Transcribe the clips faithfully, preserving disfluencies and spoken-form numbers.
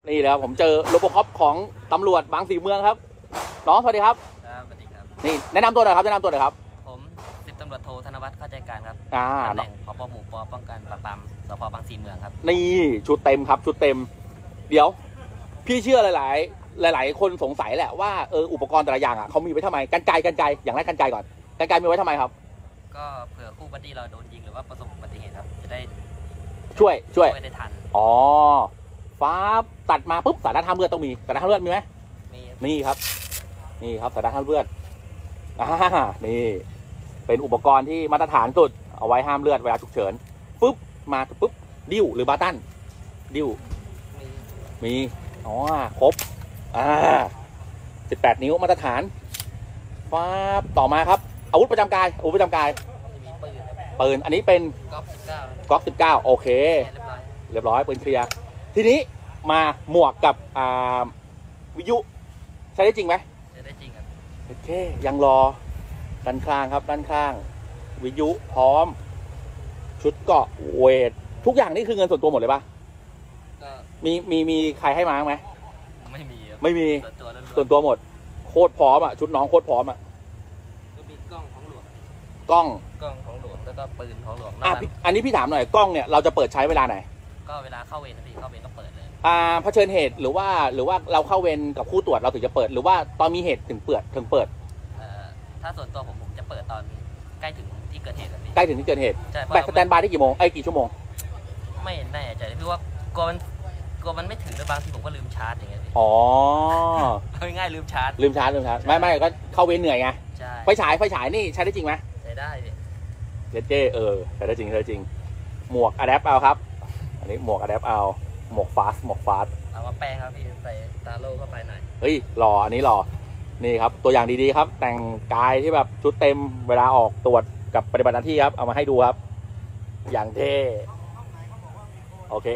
นี่นะครับผมเจอโรบอคอปของตำรวจบางสีเมืองครับน้องสวัสดีครับครับสวัสดีครับนี่แนะนำตัวหน่อยครับแนะนำตัวหน่อยครับผมสิบตำรวจโทธนวัฒน์เข้าใจการครับอ่าตำแหน่งผบหมู่ปป้องกันปราบปรามสพบางสีเมืองครับนี่ชุดเต็มครับชุดเต็มเดี๋ยวพี่เชื่อหลายๆหลายๆคนสงสัยแหละว่าเอออุปกรณ์แต่ละอย่างอ่ะเขามีไว้ทำไมกันไกรกันไกรอย่างแรกกันไกรก่อนกันไกรมีไว้ทำไมครับก็เผื่อคู่บัดดี้เราโดนยิงหรือว่าประสบอุบัติเหตุครับจะได้ช่วยช่วยได้ทันอ๋อฟ้าตัดมาปุ๊บสารห้ามเลือดต้องมีสารห้ามเลือดมีไหมมีนี่ครับนี่ครับสารห้ามเลือดอ่านี่เป็นอุปกรณ์ที่มาตรฐานสุดเอาไว้ห้ามเลือดเวลาฉุกเฉินปุ๊บมาปุ๊บดิ้วหรือบาตันดิ้วมีมีอ๋อครบอ่าสิบแปดนิ้วมาตรฐานฟ้าต่อมาครับอาวุธประจำกายอาวุธประจำกายมีปืนปืนอันนี้เป็นก๊อกสิบเก้าก๊อกสิบเก้าโอเคเรียบร้อยปืนเคลียร์ทีนี้มาหมวกกับอ่าวิทยุใช้ได้จริงไหมใช้ได้จริงครับโอเคยังรอด้านข้างครับด้านข้างวิทยุพร้อมชุดเกาะเวททุกอย่างนี่คือเงินส่วนตัวหมดเลยปะมีมีมีใครให้มาไหมไม่มีไม่มีส่วนตัวหมดโคตรพร้อมอ่ะชุดน้องโคตรพร้อมอ่ะก็มีกล้องของหลวงกล้องกล้องของหลวงแล้วก็ปืนของหลวงอ่ะอันนี้พี่ถามหน่อยกล้องเนี่ยเราจะเปิดใช้เวลาไหนก็เวลาเข้าเวรนะพี่เข้าเวรก็เปิดเลยอ่าเผชิญเหตุหรือว่าหรือว่าเราเข้าเวรกับคู่ตรวจเราถึงจะเปิดหรือว่าตอนมีเหตุถึงเปิดถึงเปิดเอ่อถ้าส่วนตัวผมผมจะเปิดตอนใกล้ถึงที่เกิดเหตุใกล้ถึงที่เกิดเหตุแบตสแตนบายได้กี่โมงไอ้กี่ชั่วโมงไม่แน่ใจคือว่ากลัวมันกลัวมันไม่ถึงแล้วบางทีผมก็ลืมชาร์จอย่างเงี้ยอ๋อง่ายๆลืมชาร์จลืมชาร์จลืมชาร์จไม่ไม่ก็เข้าเวรเหนื่อยไงใช่ไฟฉายไฟฉายนี่ใช้ได้จริงไหมใช้ได้พี่เจ๊เจ๊เออใช้ได้จริงใช้ได้จริงหมวกอะแดปเอาครับอันนี้หมวกอะแดปเอาหมวกฟาสหมวกฟาสเอามาแปลงครับพี่ใส่ตาโล่เข้าไปหน่อยเฮ้ยหล่ออันนี้หล่อนี่ครับตัวอย่างดีๆครับแต่งกายที่แบบชุดเต็มเวลาออกตรวจกับปฏิบัติหน้าที่ครับเอามาให้ดูครับอย่างเท่โอเค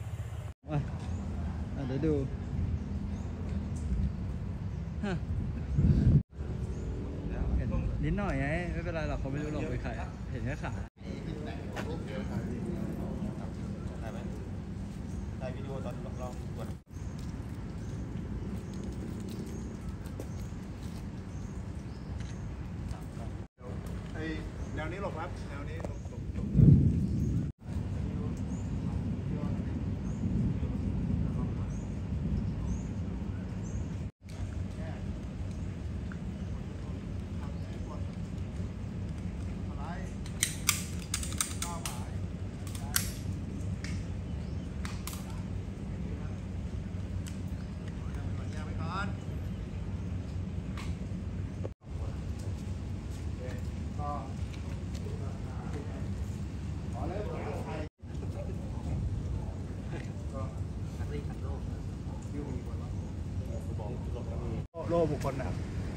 เดี๋ยวดูเห็นนิดหน่อยไงไม่เป็นไรหรอกเขาไม่รู้หรอกเป็นใครเห็นแค่ขาถ่ายวิดีโอตอนลองตรวจไอ้แนวนี้หรอครับแนวนี้โล่บุคคลนะครับ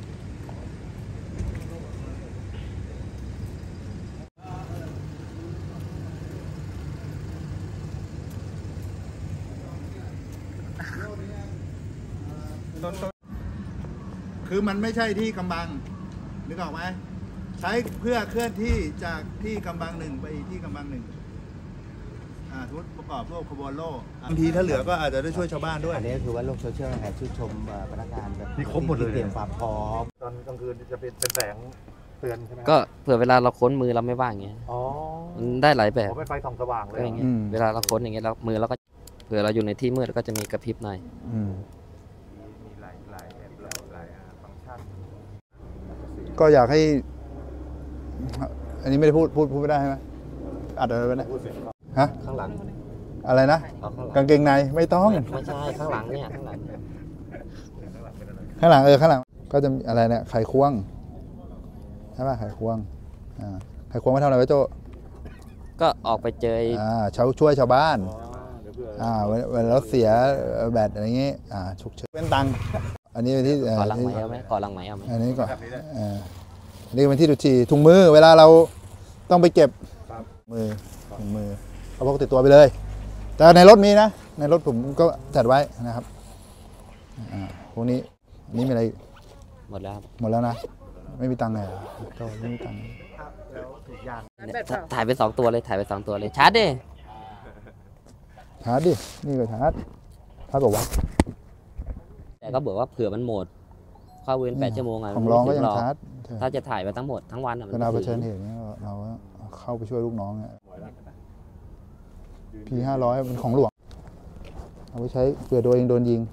คือมันไม่ใช่ที่กำบังนึกออกไหมใช้เพื่อเคลื่อนที่จากที่กำบังหนึ่งไปที่กำบังหนึ่งทุกประกอบพวกขบวนโล่บางทีถ้าเหลือก็อาจจะได้ช่วยชาวบ้านด้วยอันนี้คือว่าโลกโซเชียลแห่ชื่นชมพนักงานแบบมีครบหมดเลยเตรียมความพร้อมตอนกลางคืนจะเป็นเป็นแสงเตือนใช่ไหมก็เผื่อเวลาเราค้นมือเราไม่ว่างอย่างเงี้ยอ๋อได้หลายแบบเป็นไฟส่องสว่างเลยอย่างเงี้ยเวลาเราค้นอย่างเงี้ยเรามือเราก็เผื่อเราอยู่ในที่มืดก็จะมีกระพริบหน่อยมีหลายหลายแบบหลายฟังก์ชันก็อยากให้อันนี้ไม่ได้พูดพูดพูดไม่ได้ใช่ไหมอัดอะไรไปเนี่ยฮะข้างหลังอะไรนะกางเกงในไม่ต้องไม่ใช่ข้างหลังเนี่ยข้างหลังข้างหลังเออข้างหลังก็จะมีอะไรเนี่ยไขควงใช่ป่ะไขควงอ่าไขควงไม่ทำอะไรไว้โจ้ก็ออกไปเจออ่าชาวช่วยชาวบ้านอ่าเวลารถเสียแบตอะไรเงี้ยอ่าฉุกเฉินเป็นตังอันนี้เป็นที่ก่อนหลังไหมเอาไหมก่อนหลังไหมเอาไหมอันนี้ก่อนอ่าอันนี้เป็นที่ดูดฉี่ถุงมือเวลาเราต้องไปเก็บมือถุงมือเอาพกติดตัวไปเลยแต่ในรถมีนะในรถผมก็จัดไว้นะครับอ่าพวกนี้นี่มีอะไรหมดแล้วหมดแล้วนะไม่มีตังค์เลยก็ไม่มีตังค์ถ่ายไปสองตัวเลยถ่ายไปสองตัวเลยชาร์จดิชาร์จดินี่ก็ชาร์จถ้าบอกว่าแต่ก็บอกว่าเผื่อมันหมดเข้าเวรแปดชั่วโมงอ่ะของร้องก็ยังไม่ถึหรชาร์จถ้าจะถ่ายไปทั้งหมดทั้งวันอ่ะเวมันลาเผไม่ชิถึญงเหตุเนี่ยเราเข้าไปช่วยลูกน้องเนี่ยพีห้าร้อยเป็นของหลวงเอาไปใช้เผื่อตัวเองโดนยิง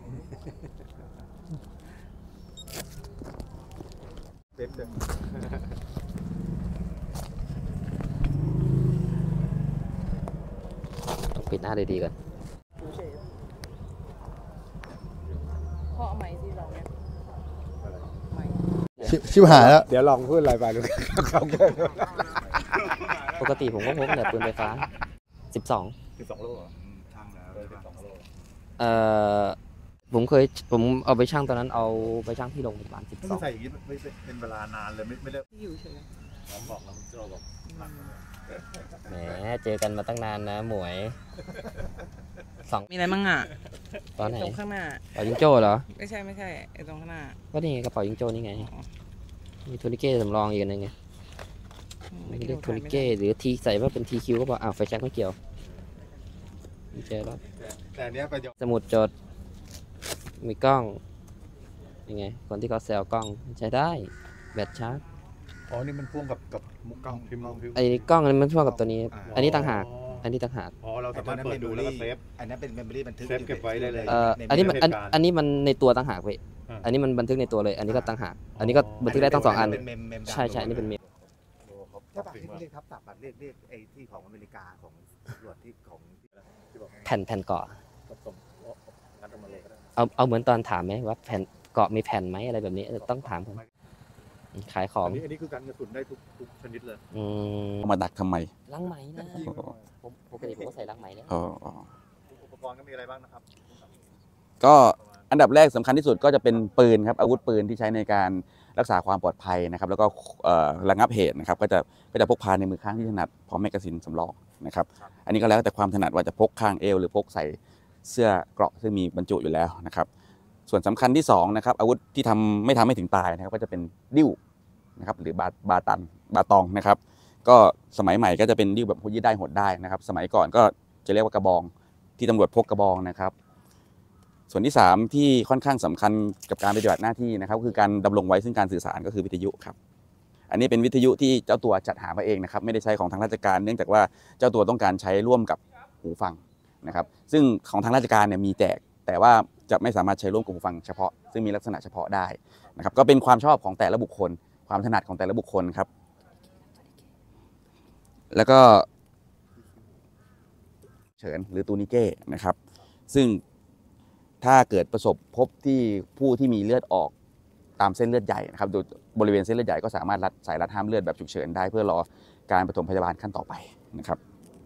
ต้องปิดหน้าดีๆก่อนพ่อเอาไหมที่เราเนี่ยไหมชิชิบหายแล้วเดี๋ยวลองพูดอะไรไปดูเขาแก้ปกติผมก็พกแต่ปืนไฟฟ้าสิบสองสิบสองโลช่างแล้วสิบสองโลเอ่อผมเคยผมเอาไปช่างตอนนั้นเอาไปช่างที่โรงพยาบาลสิบไม่สต้ออง งใส่อย่างนี้ไม่เป็นเวลานานเลยไม่ไม่ได้ที่อยู่เฉยน้องบอกน้องโจบอกแหมเจอกันมาตั้งนานนะหมวยสองมีอะไรมั่งอ่ะตอนไหนตรงข้างหน้าเป่ายิงโจ้เหรอไม่ใช่ไม่ใช่ไอ้ตรงข้างหน้าก็นี่ไงกระเป๋ายิงโจ้นี่ไงมีโทนิเก้สำรองอีกอันนึงไงอืไม่คิดเรียกว่าโทนิเก้หรือทีใส่ว่าเป็นทีคิวก็บอกอ้าวไฟแช็กไม่เกี่ยวไม่เจอแล้วแต่เนี้ยประโยชน์สมุดจด มีกล้องยังไง คนที่เขาแซวกล้องใช้ได้ แบตชาร์จอ๋อนี่มันพ่วงกับกับมุกกล้องพิมพ์พิมพ์ไอ้กล้องอันนี้มันพ่วงกับตัวนี้ อันนี้ต่างหาก อันนี้ต่างหากอ๋อเราสามารถเปิดดูแล้วก็เซฟอันนั้นเป็นเมมโมรี่บันทึกเซฟเก็บไว้ได้เลยเอ่ออันนี้มันอันอันนี้มันในตัวต่างหากเว้ยอ่าอันนี้มันบันทึกในตัวเลย อันนี้ก็ต่างหาก อันนี้ก็บันทึกได้ทั้งสองอันเป็นเมมเมมใช่ใช่อันนี้เป็นเมมถ้าบัตรที่เรียกครับบัตรเรียกเรียกไอ้ที่ของอเมริกาของตำรวจที่ของแผ่นแผ่นเกาะส่งงานออกมาเลยก็ได้เอาเอาเหมือนตอนถามไหมว่าแผ่นเกาะมีแผ่นไหมอะไรแบบนี้เออต้องถามผมขายของอันนี้อันนี้คือการกระสุนได้ทุกทุกชนิดเลยอืมเอามาดักทำไมล้างไหมนะผมปกติผมก็ใส่ล้างไหมเนี่ยอ๋ออ๋ออุปกรณ์ก็มีอะไรบ้างนะครับก็อันดับแรกสำคัญที่สุดก็จะเป็นปืนครับอาวุธปืนที่ใช้ในการรักษาความปลอดภัยนะครับแล้วก็เอ่อระงับเหตุนะครับก็จะก็จะพกพาในมือข้างที่ถนัดพร้อมแมกกาซีนสำรองนะครับอันนี้ก็แล้วแต่ความถนัดว่าจะพกข้างเอวหรือพกใส่เสื้อเกราะซึ่งมีบรรจุอยู่แล้วนะครับส่วนสำคัญที่สองนะครับอาวุธที่ทำไม่ทำให้ถึงตายนะครับก็จะเป็นดิ้วนะครับหรือบาบาตันบาตองนะครับก็สมัยใหม่ก็จะเป็นดิ้วแบบยืดได้หดได้นะครับสมัยก่อนก็จะเรียกว่ากระบองที่ตำรวจพกกระบองนะครับส่วนที่สามที่ค่อนข้างสำคัญกับการปฏิบัติหน้าที่นะครับคือการดำรงไว้ซึ่งการสื่อสารก็คือวิทยุครับอันนี้เป็นวิทยุที่เจ้าตัวจัดหามาเองนะครับไม่ได้ใช้ของทางราชการเนื่องจากว่าเจ้าตัวต้องการใช้ร่วมกับหูฟังนะครับซึ่งของทางราชการเนี่ยมีแจกแต่ว่าจะไม่สามารถใช้ร่วมกับหูฟังเฉพาะซึ่งมีลักษณะเฉพาะได้นะครับก็เป็นความชอบของแต่ละบุคคลความถนัดของแต่ละบุคคลครับแล้วก็เฉินหรือตูนิเก้นะครับซึ่งถ้าเกิดประสบพบที่ผู้ที่มีเลือดออกตามเส้นเลือดใหญ่นะครับโดยบริเวณเส้นเลือดใหญ่ก็สามารถรัดสายรัดห้ามเลือดแบบฉุกเฉินได้เพื่อรอการปฐมพยาบาลขั้นต่อไปนะครับ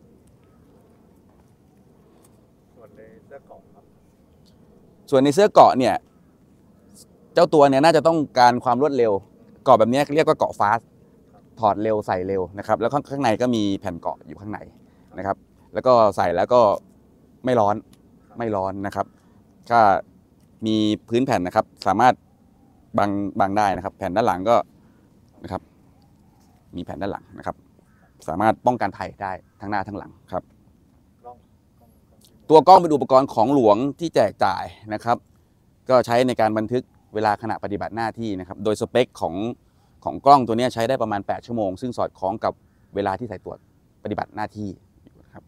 ส่วนในเสื้อเกราะครับส่วนในเสื้อเกราะเนี่ยเจ้าตัวเนี่ยน่าจะต้องการความรวดเร็วเกราะแบบนี้เรียกว่าเกราะฟาสถอดเร็วใส่เร็วนะครับแล้วข้างในก็มีแผ่นเกราะอยู่ข้างในนะครับแล้วก็ใส่แล้วก็ไม่ร้อนไม่ร้อนนะครับก็มีพื้นแผ่นนะครับสามารถบังบังได้นะครับแผ่นด้านหลังก็นะครับมีแผ่นด้านหลังนะครับสามารถป้องกันภัยได้ทั้งหน้าทั้งหลังครับตัวกล้องเป็นอุปกรณ์ของหลวงที่แจกจ่ายนะครับก็ใช้ในการบันทึกเวลาขณะปฏิบัติหน้าที่นะครับโดยสเปคของของกล้องตัวนี้ใช้ได้ประมาณแปดชั่วโมงซึ่งสอดคล้องกับเวลาที่สายตรวจปฏิบัติหน้าที่ครับ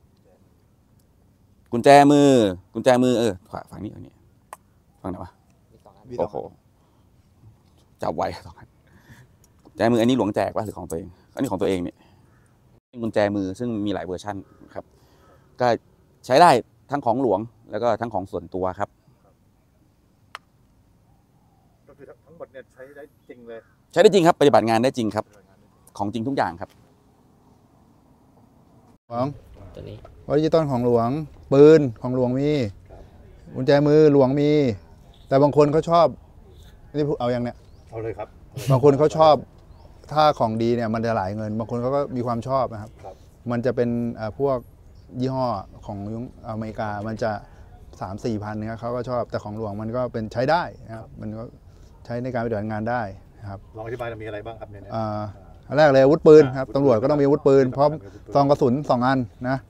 กุญแจมือกุญแจมือเออฝั่งนี้ฝั่งนี้ฝั่งไหนวะ โอ้โหจับไว้สองอันกุญแจมืออันนี้หลวงแจกว่าหรือของตัวเองอันนี้ของตัวเองเนี่ยเป็นกุญแจมือซึ่งมีหลายเวอร์ชันครับก็ใช้ได้ทั้งของหลวงแล้วก็ทั้งของส่วนตัวครับก็คือทั้งหมดเนี่ยใช้ได้จริงเลยใช้ได้จริงครับปฏิบัติงานได้จริงครับของจริงทุกอย่างครับของตัวนี้วอดิจิตอลของหลวงปืนของหลวงมีกุญแจมือหลวงมี แต่บางคนเขาชอบนี่พูดเอาอย่างเนี้ยเอาเลยครับบางคนเขาชอบถ้าของดีเนี่ยมันจะหลายเงิน บางคนเขาก็มีความชอบนะครับครับมันจะเป็นเอ่อพวกยี่ห้อของอเมริกามันจะสามสี่พันนะครับเขาก็ชอบแต่ของหลวงมันก็เป็นใช้ได้นะครับมันก็ใช้ในการปฏิบัติงานได้นะครับลองอธิบายหน่อยมีอะไรบ้างครับเนี่ยอ่าอันแรกเลยอาวุธปืนครับตำรวจก็ต้องมีอาวุธปืนพร้อมซองกระสุนสองอันนะ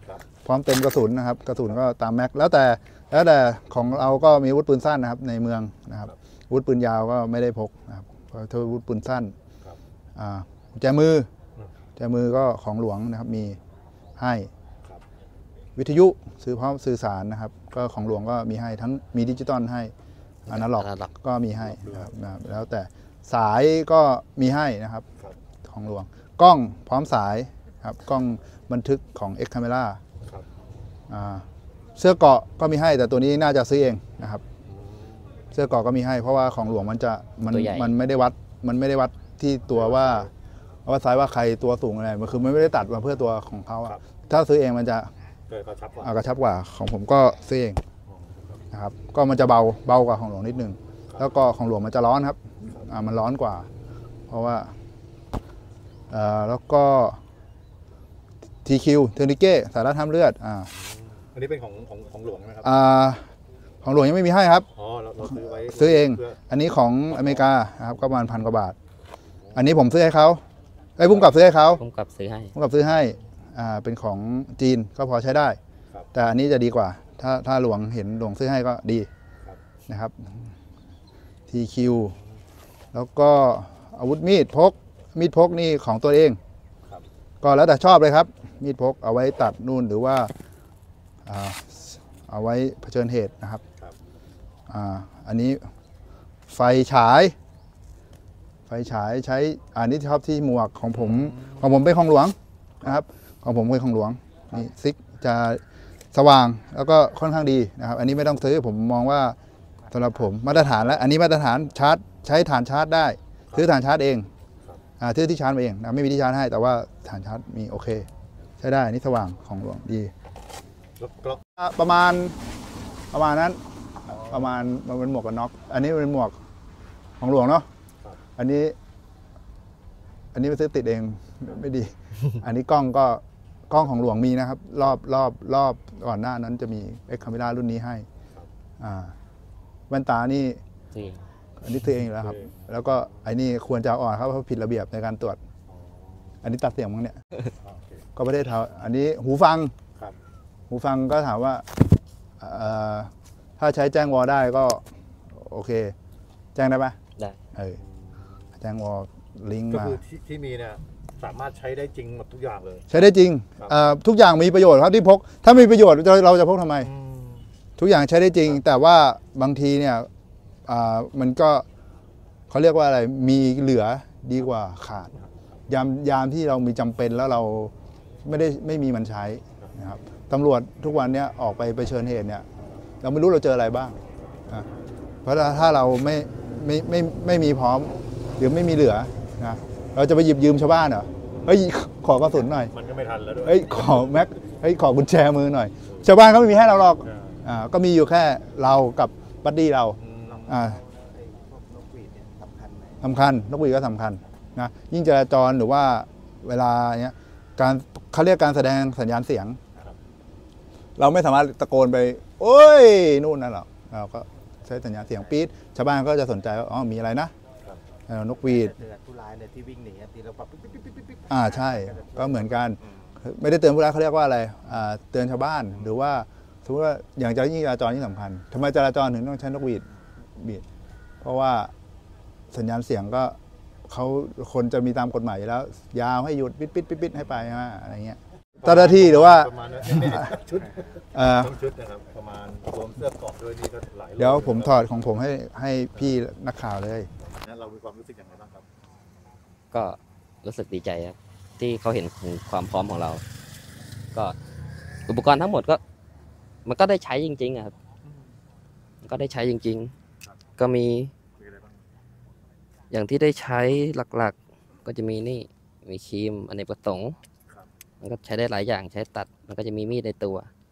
พร้อมเต็มกระสุนนะครับกระสุนก็ตามแม็กแล้วแต่แล้วแต่ของเราก็มีอาวุธปืนสั้นนะครับในเมืองนะครับอาวุธปืนยาวก็ไม่ได้พกนะครับเพราะอาวุธปืนสั้นอ่ากุญแจมือกุญแจมือก็ของหลวงนะครับมีให้วิทยุซื้อพร้อมสื่อสารนะครับก็ของหลวงก็มีให้ทั้งมีดิจิตอลให้อนาล็อก Analog ก็มีให้นะครับแล้วแต่สายก็มีให้นะครับของหลวงกล้องพร้อมสายครับกล้องบันทึกของ X Camera อ่าเสื้อเกราะก็มีให้แต่ตัวนี้น่าจะซื้อเองนะครับเสื้อเกราะก็มีให้เพราะว่าของหลวงมันจะมันตัวใหญ่มันไม่ได้วัดมันไม่ได้วัดที่ตัวว่าว่าซ้ายว่าใครตัวสูงอะไรมันคือมันไม่ได้ตัดมาเพื่อตัวของเขาอะถ้าซื้อเองมันจะเกิดกระชับกว่าอ่ากระชับกว่าของผมก็ซื้อเองนะครับก็มันจะเบาเบากว่าของหลวงนิดนึงแล้วก็ของหลวงมันจะร้อนครับอ่ามันร้อนกว่า เพราะว่าเอ่อแล้วก็ ที คิว เทอร์นิเก้สายรัดห้ามเลือดอ่าอันนี้เป็นของของของหลวงใช่ไหมครับอ่าของหลวงยังไม่มีให้ครับอ๋อเราเราซื้อไว้ซื้อเองพื่อันนี้ของอเมริกานะครับก็ประมาณพันกว่าบาท อันนี้ผมซื้อให้เขาไอ้ยพุ่มกับซื้อให้เขาผมกลับซื้อให้พุ่มกับซื้อให้อ่าเป็นของจีนก็พอใช้ได้ แต่อันนี้จะดีกว่า ถ้าถ้าหลวงเห็นหลวงซื้อให้ก็ดีนะครับ ที คิว แล้วก็อาวุธมีดพกมีดพกนี่ของตัวเอง ก็แล้วแต่ชอบเลยครับ มีดพกเอาไว้ตัดนู่นหรือว่าอ่าเอาไว้เผชิญเหตุนะครับอ่าอันนี้ไฟฉาย ไฟฉายใช้อันนี้ชอบที่หมวกของผมของผมเป็นของหลวงนะครับ ของผมเป็นของหลวงนี่ซิกจะสว่างแล้วก็ค่อนข้างดีนะครับ อันนี้ไม่ต้องซื้อผมมองว่าสำหรับผมมาตรฐานแล้วอันนี้มาตรฐานชาร์จใช้ฐานชาร์จได้ซื้อฐานชาร์จเองอ่าซื้อที่ชาร์จมาเองนะไม่มีที่ชาร์จให้แต่ว่าฐานชาร์จมีโอเค ใช้ได้อันนี้สว่างของหลวงดีแล้วก็อ่ะประมาณประมาณนั้นประมาณมันเป็นหมวกกันน็อกอันนี้เป็นหมวกของหลวงเนาะอันนี้ อันนี้ไปซื้อติดเองไม่ดี อันนี้กล้องก็กล้องของหลวงมีนะครับ รอบรอบรอบก่อนหน้านั้นจะมีเอ็กคาเมรารุ่นนี้ให้อ่าแว่นตานี่ซื้อเองอันนี้ซื้อเองอยู่แล้วครับ แล้วก็ไอ้นี่ควรจะเอาออกครับเพราะผิดระเบียบในการตรวจ อันนี้ตัดเสียงมั้งเนี่ย ก็ประเทศไทยอันนี้หูฟังครับหูฟังก็ถามว่าเอ่อถ้าใช้แจ้งวอลได้ก็โอเค แจ้งได้ปะได้เออแจ้งวอลลิงก์ก็มาคือที่ที่มีเนี่ยสามารถใช้ได้จริงหมดทุกอย่างเลยใช้ได้จริงครับเอ่อทุกอย่างมีประโยชน์ครับที่พก ถ้ามีประโยชน์เราเราจะพกทำไม ทุกอย่างใช้ได้จริง แต่ว่าบางทีเนี่ยอ่ามันก็เขาเรียกว่าอะไรมีเหลือดีกว่าขาด ยามยามที่เรามีจำเป็นแล้วเราไม่ได้ไม่มีมันใช้นะครับตำรวจทุกวันเนี้ยออกไปไปเชิญเหตุเนี่ยเราไม่รู้เราเจออะไรบ้างนะเพราะถ้าเราไม่ไม่ไม่ไม่มีพร้อมหรือไม่มีเหลือนะเราจะไปหยิบยืมชาวบ้านเหรอเฮ้ยขอกระสุนหน่อยมันก็ไม่ทันแล้วด้วยเฮ้ยขอแม็กเฮ้ยขอกุญแจมือหน่อย ชาวบ้านเขาไม่มีให้เราหรอกอ่าก็มีอยู่แค่เรากับบัดดี้เราอ่าไอ้พวกนกหวีดเนี่ยสำคัญไหมสำคัญนกหวีดก็สำคัญนะยิ่งจราจรหรือว่าเวลาเนี้ยการเขาเรียกการแสดงสัญญาณเสียง เราไม่สามารถตะโกนไป โอ้ยนู่นนั่นหรอกเราก็ใช้สัญญาณเสียงปี๊ดชาวบ้านก็จะสนใจว่าอ๋อมีอะไรนะเออนกหวีดเตือนผู้ร้ายเนี่ยที่วิ่งหนีอะทีเราแบบปิ๊บปิ๊บปิ๊บปิ๊บปิ๊บอ่าใช่ก็เหมือนกันไม่ได้เตือนผู้ร้ายเขาเรียกว่าอะไรอ่าเตือนชาวบ้านหรือว่าสมมติว่าอย่างจรายิ่งจราจรนี่สำคัญทำไมจราจรถึงต้องใช้นกหวีดบีดเพราะว่าสัญญาณเสียงก็เขาคนจะมีตามกฎหมายอยู่แล้ว ยาวให้หยุดปิดปิดปิดปิดให้ไปฮะอะไรเงี้ยเจ้าหน้าที่หรือว่าประมาณนั้นไม่ได้ชุดเอ่อทั้งชุดนะครับประมาณรวมเสื้อเกราะด้วยนี่ก็หลายโลเดี๋ยวผมถอดของผมให้ให้พี่นักข่าวเลยนะเรามีความรู้สึกอย่างไรบ้างครับก็รู้สึกดีใจครับที่เขาเห็นถึงความพร้อมของเรา ก็อุปกรณ์ทั้งหมดก็ มันก็ได้ใช้จริงๆอะครับมันก็ได้ใช้จริง ๆ ก็มีมีอะไรบ้างอย่างที่ได้ใช้หลักๆ ก็จะมีนี่มีครีมอเนกประสงค์มันก็ใช้ได้หลายอย่างใช้ตัด มันก็จะมีมีดในตัว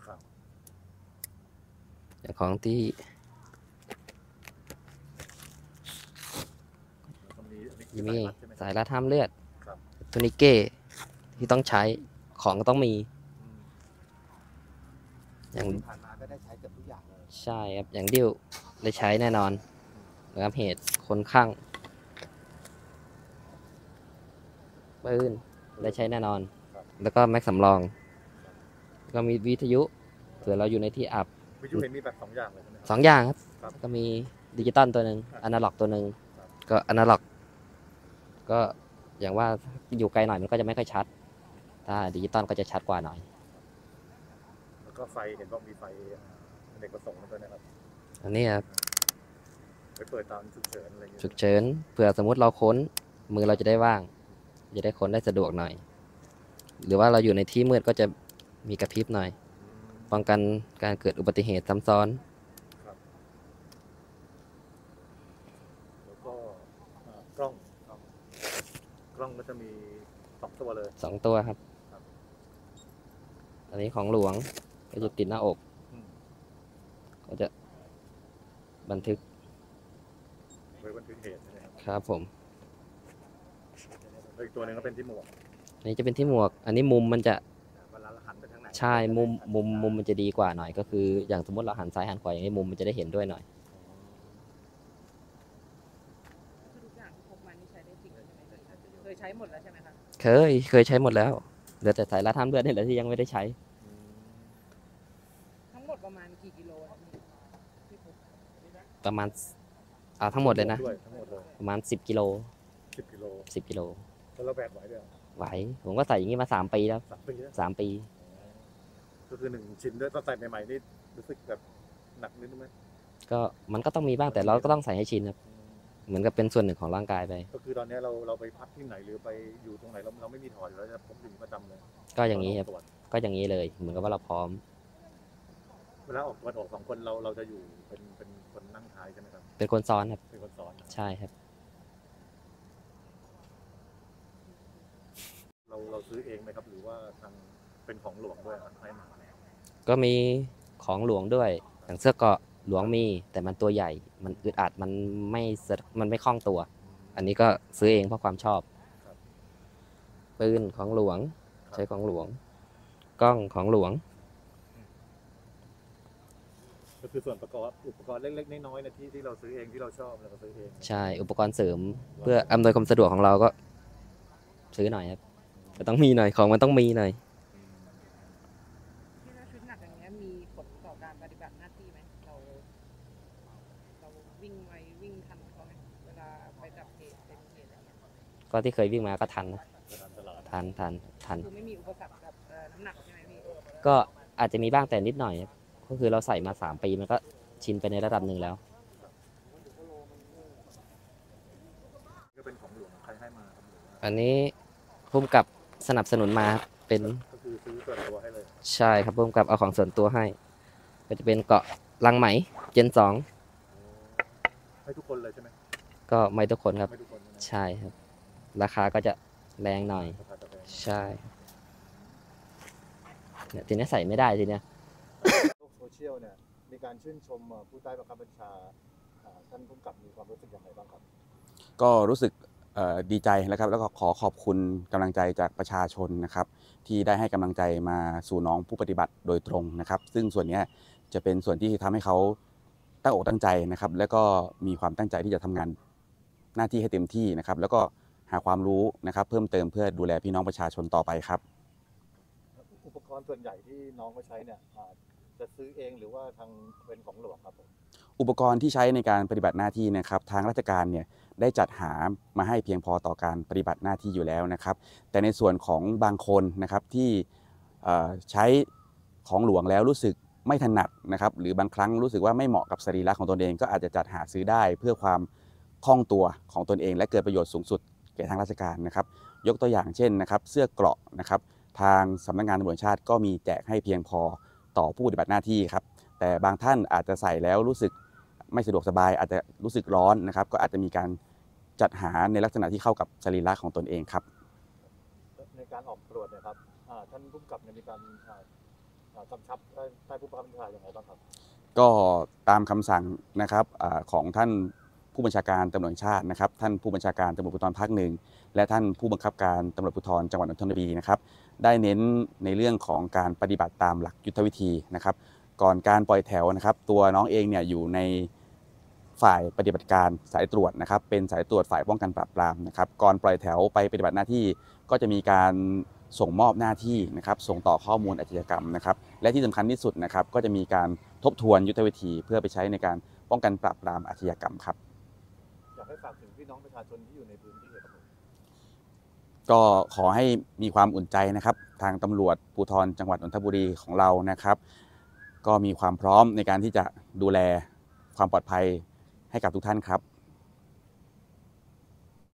อย่างของที่แล้วก็มีอันนี้คือมีสายรัดใช่ไหมสายรัดห้ามเลือดครับโทนิเก้ที่ต้องใช้ของก็ต้องมี อย่างที่ผ่านมาก็ได้ใช้เกือบทุกอย่างเลยใช่ครับอย่างดิ้วได้ใช้แน่นอนนะครับเหตุคนข้างปืนได้ใช้แน่นอน แล้วก็แม็กสำรองก็มีวิทยุเผื่อเราอยู่ในที่อับวิทยุเห็นมีแบบสองอย่างเลยใช่ไหมคสรัองอย่างครับครับก็มีดิจิตอลตัวหนึ่งครับอนาล็อกตัวหนึ่งครับก็อนาล็อกก็อย่างว่าอยู่ไกลหน่อยมันก็จะไม่ค่อยชัด ถ้าดิจิตอลก็จะชัดกว่าหน่อยแล้วก็ไฟเห็นว่ามีไฟเด็กประสงค์ด้วยนะครับอันนี้ครับไปเปิดตามฉุกเฉินอะไรอย่างเงี้ยฉุกเฉินเผื่อสมมุติเราค้นมือเราจะได้ว่าง จะได้ค้นได้สะดวกหน่อย หรือว่าเราอยู่ในที่มืดก็จะมีกระพริบหน่อย ป้องกันการเกิดอุบัติเหตุซ้ำซ้อนครับแล้วก็อ่ากล้องครับกล้องก็จะมีสองตัวเลยสองตัวครับครับอันนี้ของหลวงก็จะติดหน้าอกอืมก็จะบันทึกไว้บันทึกเหตุใช่ไหมครับครับผมแล้วอีกตัวหนึงก็เป็นที่หมวกอันนี้จะเป็นที่หมวก อันนี้มุมมันจะเวลาเราหันไปทางไหนใช่มุมมุมมุมมันจะดีกว่าหน่อย ก็คืออย่างสมมติเราหันซ้ายหันขวาอย่างนี้มุมมันจะได้เห็นด้วยหน่อยคือทุกอย่างที่พกมานี่ใช้ได้จริงเลยใช่ไหมเคยใช้หมดแล้วใช่ไหมคะเคยเคยใช้หมดแล้วเหลือแต่สายรัดห้ามเลือดนี่แหละที่ยังไม่ได้ใช้อืมทั้งหมดประมาณกี่กิโลครับพี่ที่พกประมาณอ่าทั้งหมดเลยนะด้วยทั้งหมดเลยประมาณสิบกิโลสิบกิโลสิบกิโลแล้วเราแบกไหวด้วยเหรอไหวผมก็ใส่อย่างนี้มาสามปีแล้วสามปีแล้วสามปีก็คือหนึ่งชิ้นด้วยตอนใส่ใหม่ๆนี่รู้สึกแบบหนักนิดนึงไหมก็มันก็ต้องมีบ้างแต่เราก็ต้องใส่ให้ชินครับอืมเหมือนกับเป็นส่วนหนึ่งของร่างกายไปก็คือตอนนี้เราเราไปพักที่ไหนหรือไปอยู่ตรงไหนเราเราไม่มีถอดอยู่แล้วจะพกอยู่ประจำเลยก็อย่างนี้นี้ครับตรวจก็อย่างนี้เลย เหมือนกับว่าเราพร้อมเวลาออกตรวจออกสองคนเราเราจะอยู่เป็นเป็นคนนั่งท้ายใช่ไหมครับเป็นคนซ้อนครับเป็นคนซ้อนนะใช่ครับเราเราซื้อเองไหมครับ หรือว่าทางเป็นของหลวงด้วยครับให้มาก็มีของหลวงด้วย อย่างเสื้อเกราะหลวงมี แต่มันตัวใหญ่ มันอึดอัด มันไม่สะมันไม่คล่องตัว อันนี้ก็ซื้อเองเพราะความชอบ ปืนของหลวง ใช้ของหลวง กล้องของหลวงก็คือส่วนประกอบอุปกรณ์เล็กๆน้อยๆนะที่ที่เราซื้อเองที่เราชอบเราก็ซื้อเองใช่ อุปกรณ์เสริม เพื่ออำนวยความสะดวกของเราก็ซื้อหน่อยครับมันต้องมีหน่อย ของมันต้องมีหน่อยที่ถ้าชุดหนักอย่างเงี้ยมีผลต่อการปฏิบัติหน้าที่ไหมเราเราวิ่งไววิ่งทันเขาไหมเวลาไปจับเหตุเป็นเหตุอะไรเงี้ยก็ที่เคยวิ่งมาก็ทันนะจะทำตลอดทันทันทันคือไม่มีอุปสรรคกับเอ่อน้ำหนักใช่ไหมพี่ก็อาจจะมีบ้างแต่นิดหน่อยครับก็คือเราใส่มาสามปีมันก็ชินไปในระดับหนึ่งแล้วก็เป็นของหลวงใครให้มาครับหรือว่าอันนี้พุ่มกับสนับสนุนมาครับเป็นก็คือซื้อส่วนตัวให้เลยใช่ครับพุ่มกับเอาของส่วนตัวให้ ก็จะเป็นเกาะลังไหมเจนสองให้ทุกคนเลยใช่ไหมก็ไม่ทุกคนครับไม่ทุกคนนะใช่ครับ ราคาก็จะแรงหน่อยราคาจะแพงใช่เนี่ยทีนี้ใส่ไม่ได้ทีเนี้ยโลกโซเชียลเนี่ยมีการชื่นชมเอ่อผู้ใต้บังคับบัญชาอ่าท่านผู้กำกับมีความรู้สึกอย่างไรบ้างครับก็รู้สึกเอ่อดีใจนะครับแล้วก็ขอขอบคุณกำลังใจจากประชาชนนะครับที่ได้ให้กำลังใจมาสู่น้องผู้ปฏิบัติโดยตรงนะครับ ซึ่งส่วนเนี้ยจะเป็นส่วนที่ทำให้เขาตั้งอกตั้งใจนะครับ แล้วก็มีความตั้งใจที่จะทำงานหน้าที่ให้เต็มที่นะครับ แล้วก็หาความรู้นะครับเพิ่มเติมเพื่อดูแลพี่น้องประชาชนต่อไปครับอุปกรณ์ส่วนใหญ่ที่น้องเขาใช้เนี่ยอ่าจะซื้อเองหรือว่าทางเป็นของหลวงครับผมอุปกรณ์ที่ใช้ในการปฏิบัติหน้าที่นะครับทางราชการเนี่ยได้จัดหามาให้เพียงพอต่อการปฏิบัติหน้าที่อยู่แล้วนะครับ แต่ในส่วนของบางคนนะครับที่เอ่อใช้ของหลวงแล้วรู้สึกไม่ถนัดนะครับ หรือบางครั้งรู้สึกว่าไม่เหมาะกับสรีระของตนเอง ก็อาจจะจัดหาซื้อได้เพื่อความคล่องตัวของตนเอง และเกิดประโยชน์สูงสุดแก่ทางราชการนะครับ ยกตัวอย่างเช่นนะครับเสื้อเกราะนะครับทางสำนักงานตำรวจแห่งชาติก็มีแจกให้เพียงพอต่อผู้ปฏิบัติหน้าที่ครับ แต่บางท่านอาจจะใส่แล้วรู้สึกไม่สะดวกสบาย อาจจะรู้สึกร้อนนะครับ ก็อาจจะมีการจัดหาในลักษณะที่เข้ากับสรีระของตนเองครับในการออกตรวจเนะครับอ่าท่านผู้กำกับเนี่ยมีการอ่าอ่ากำชับใต้ใต้ผู้บังคับบัญชาอย่างไรบ้างครับก็ตามคำสั่งนะครับอาของท่านผู้บัญชาการตำรวจแห่งชาตินะครับ ท่านผู้บัญชาการตำรวจภูธรภาคหนึ่งและท่านผู้บังคับการตำรวจภูธรจังหวัดนนทบุรีนะครับ ได้เน้นในเรื่องของการปฏิบัติตามหลักยุทธวิธีนะครับ ก่อนการปล่อยแถวนะครับ ตัวน้องเองเนี่ยอยู่ในฝ่ายปฏิบัติการสายตรวจนะครับ เป็นสายตรวจฝ่ายป้องกันปราบปรามนะครับ ก่อนปล่อยแถวไปปฏิบัติหน้าที่ก็จะมีการส่งมอบหน้าที่นะครับส่งต่อข้อมูลอาชญากรรมนะครับและที่สำคัญที่สุดนะครับก็จะมีการทบทวนยุทธวิธีเพื่อไปใช้ในการป้องกันปราบปรามอาชญากรรมครับอยากให้ฝากถึงพี่น้องประชาชนที่อยู่ในพื้นที่ครับผมก็ขอให้มีความอุ่นใจนะครับทางตำรวจภูธรจังหวัดนนทบุรีของเรานะครับก็มีความพร้อมในการที่จะดูแลความปลอดภัยให้กับทุกท่านครับ